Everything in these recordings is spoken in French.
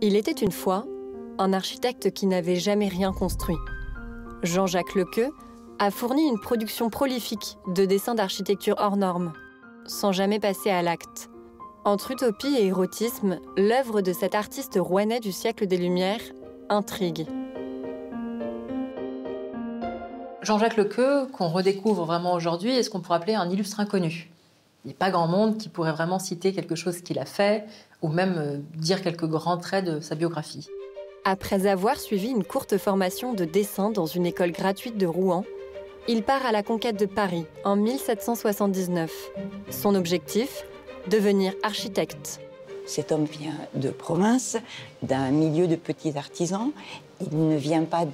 Il était une fois un architecte qui n'avait jamais rien construit. Jean-Jacques Lequeux a fourni une production prolifique de dessins d'architecture hors normes, sans jamais passer à l'acte. Entre utopie et érotisme, l'œuvre de cet artiste rouennais du siècle des Lumières intrigue. Jean-Jacques Lequeux, qu'on redécouvre vraiment aujourd'hui, est ce qu'on pourrait appeler un illustre inconnu. Il n'y a pas grand monde qui pourrait vraiment citer quelque chose qu'il a fait, ou même dire quelques grands traits de sa biographie. Après avoir suivi une courte formation de dessin dans une école gratuite de Rouen, il part à la conquête de Paris en 1779. Son objectif ? Devenir architecte. Cet homme vient de province, d'un milieu de petits artisans. Il n'a pas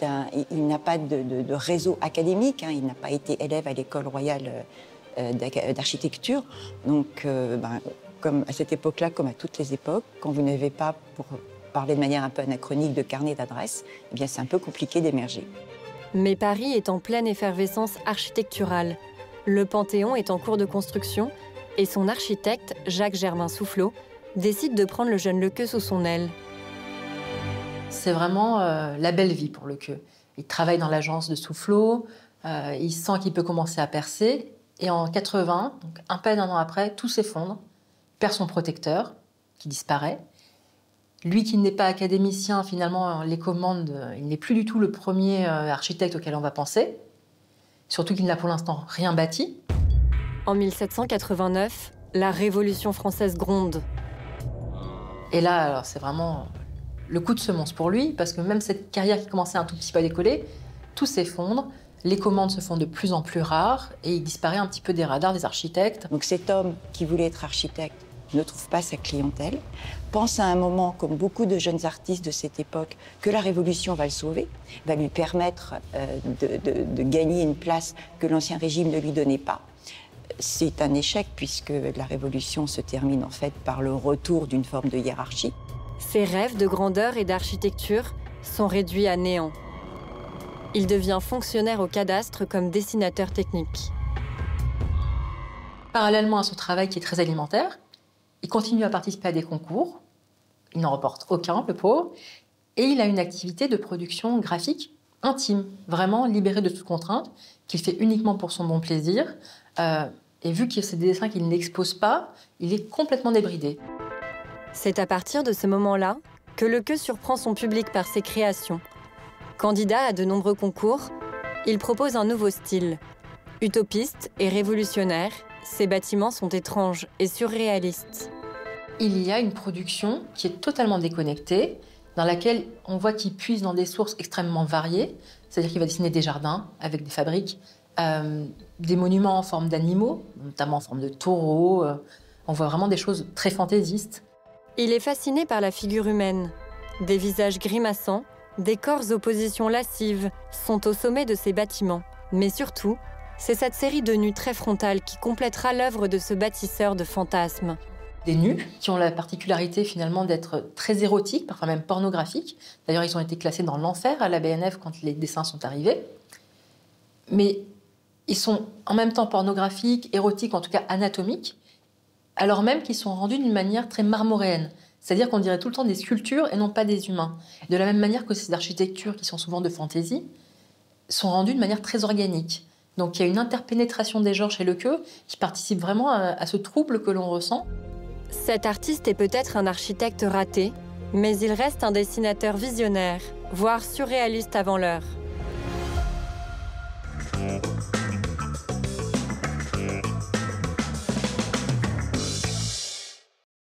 de réseau académique, il n'a pas été élève à l'école royale d'architecture. Donc, comme à cette époque-là, comme à toutes les époques, quand vous n'avez pas, pour parler de manière un peu anachronique, de carnet d'adresse, eh bien c'est un peu compliqué d'émerger. Mais Paris est en pleine effervescence architecturale. Le Panthéon est en cours de construction et son architecte, Jacques-Germain Soufflot, décide de prendre le jeune Lequeux sous son aile. C'est vraiment la belle vie pour Lequeux. Il travaille dans l'agence de Soufflot, il sent qu'il peut commencer à percer, et en 80, donc un peu d'un an après, tout s'effondre, il perd son protecteur, qui disparaît. Lui qui n'est pas académicien, finalement, les commandes, il n'est plus du tout le premier architecte auquel on va penser, surtout qu'il n'a pour l'instant rien bâti. En 1789, la Révolution française gronde. Et là, alors, c'est vraiment le coup de semonce pour lui, parce que même cette carrière qui commençait un tout petit peu à décoller, tout s'effondre, les commandes se font de plus en plus rares, et il disparaît un petit peu des radars des architectes. Donc cet homme qui voulait être architecte ne trouve pas sa clientèle, pense à un moment, comme beaucoup de jeunes artistes de cette époque, que la Révolution va le sauver, va lui permettre de gagner une place que l'Ancien Régime ne lui donnait pas. C'est un échec puisque la Révolution se termine en fait par le retour d'une forme de hiérarchie. Ses rêves de grandeur et d'architecture sont réduits à néant. Il devient fonctionnaire au cadastre comme dessinateur technique. Parallèlement à son travail qui est très alimentaire, il continue à participer à des concours. Il n'en remporte aucun, le pauvre. Et il a une activité de production graphique intime, vraiment libérée de toute contrainte, qu'il fait uniquement pour son bon plaisir. Et vu que c'est des dessins qu'il n'expose pas, il est complètement débridé. C'est à partir de ce moment-là que Lequeux surprend son public par ses créations. Candidat à de nombreux concours, il propose un nouveau style. Utopiste et révolutionnaire, ses bâtiments sont étranges et surréalistes. Il y a une production qui est totalement déconnectée, dans laquelle on voit qu'il puise dans des sources extrêmement variées, c'est-à-dire qu'il va dessiner des jardins avec des fabriques, des monuments en forme d'animaux, notamment en forme de taureaux. On voit vraiment des choses très fantaisistes. Il est fasciné par la figure humaine. Des visages grimaçants, des corps aux positions lascives sont au sommet de ses bâtiments. Mais surtout, c'est cette série de nus très frontales qui complétera l'œuvre de ce bâtisseur de fantasmes. Des nus qui ont la particularité finalement d'être très érotiques, parfois même pornographiques. D'ailleurs, ils ont été classés dans l'enfer à la BNF quand les dessins sont arrivés. Mais ils sont en même temps pornographiques, érotiques, en tout cas anatomiques, alors même qu'ils sont rendus d'une manière très marmoréenne. C'est-à-dire qu'on dirait tout le temps des sculptures et non pas des humains. De la même manière que ces architectures, qui sont souvent de fantaisie, sont rendues de manière très organique. Donc il y a une interpénétration des genres chez Lequeux qui participe vraiment à ce trouble que l'on ressent. Cet artiste est peut-être un architecte raté, mais il reste un dessinateur visionnaire, voire surréaliste avant l'heure.